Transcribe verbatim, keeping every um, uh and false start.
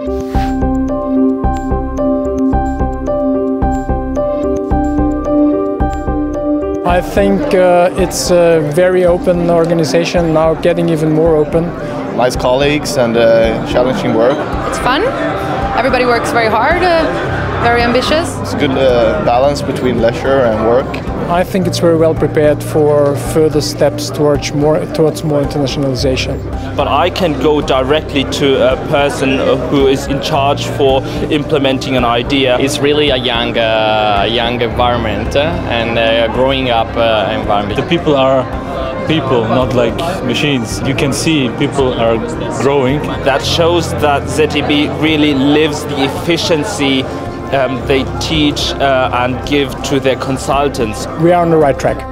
I think uh, it's a very open organization, now getting even more open. Nice colleagues and uh, challenging work. It's fun. Everybody works very hard, uh, very ambitious. It's a good uh, balance between leisure and work. I think it's very well prepared for further steps towards more, towards more internationalization. But I can go directly to a person who is in charge for implementing an idea. It's really a young, uh, young environment uh, and a growing up uh, environment. The people are people, not like machines. You can see people are growing. That shows that Z T B really lives the efficiency um, they teach uh, and give to their consultants. We are on the right track.